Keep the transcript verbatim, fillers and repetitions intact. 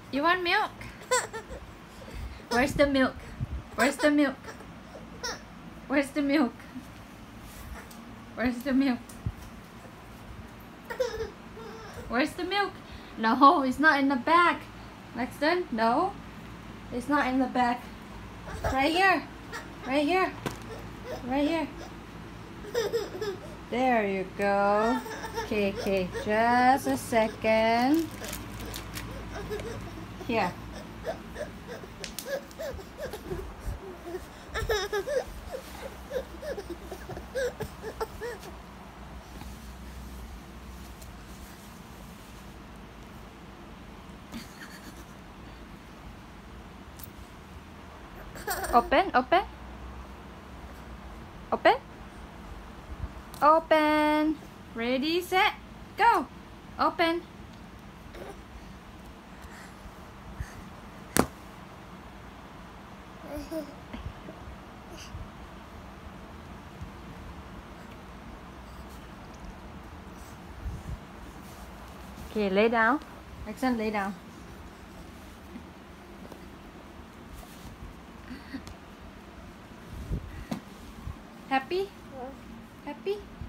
You want milk? Where's the milk? Where's the milk? Where's the milk? Where's the milk? Where's the milk? No, it's not in the bag. Lexton, no. It's not in the bag. Right here. Right here. Right here. There you go. Okay, okay. Just a second. Here. Open, open. Open. Open. Ready, set, go. Open. Okay, lay down. Lexton, lay down. Happy? Happy?